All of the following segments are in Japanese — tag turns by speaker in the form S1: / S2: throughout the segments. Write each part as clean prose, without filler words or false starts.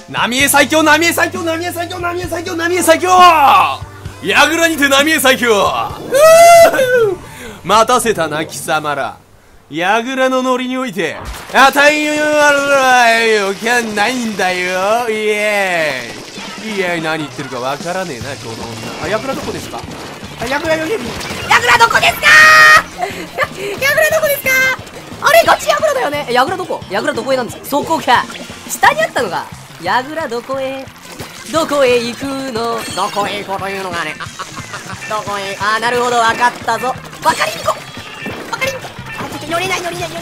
S1: 浪江最強、浪江最強、浪江最強、浪江最強、浪江最強。櫓にて浪江最強。待たせたな、貴様ら。櫓の乗りにおいて、太陽はよきゃないんだよ。イエーイ。いや、何言ってるかわからねえな、この女。櫓どこですか？櫓より、櫓どこですか？櫓どこですか？あれ、ガチ櫓だよね。櫓どこ？櫓どこへなんですか？そこか。下にあったのが、櫓どこへ？どこへ行くの？どこへ行こうというのがね。どこへ？なるほど、わかったぞ。わかりんこ。わかりんこ。乗れない、乗れない、乗れない、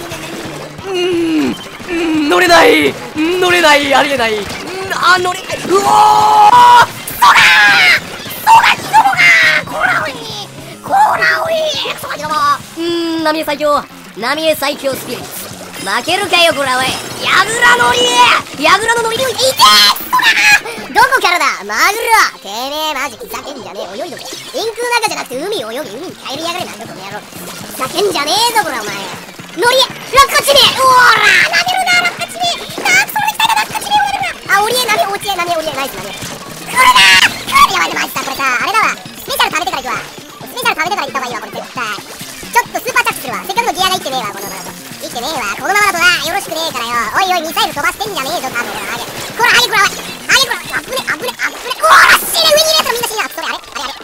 S1: 乗れない、乗れない、ありえない。乗れない。うおー、そうだこらおい、こらおい、クソガキども。浪江最強、浪江最強スピリッツ。負けるかよ、こらおい。櫓のりえ、櫓の乗りにいてー、どこからだ、マグロ。てめえ、マジふざけんじゃねえ、泳いどけ。天空の中じゃなくて海を泳ぎ、海に帰りやがれ、なんだこの野郎。ふざけんじゃねえぞ、こらお前。乗りえ、落下地ねえ。おーら、なめるな、落下地ねえ。それできたら落下地ねえ、おめるな。おりえ、なめ、おちえ、なめ、おりえ、ナイスなめ。来るなー、来る。やばい、マジさ、これさ、あれだわ。スペシャル食べてから行くわ。スペシャル食べてから行った方がいいわ、これ絶対。ちょっとスーパーチャックするわ。せっかくのギアが生きてねえわ、このままだと。生きてねえわ、このままだとな、よろしくねえからよ。おいおい、ミサイル飛ばしてんじゃねえぞ、多分。こら、ハゲこら、おい。ハゲこら、あぶね、あぶね、あぶね。おーら、死ね、上にいるやつらみんな死ねな。それ、あれ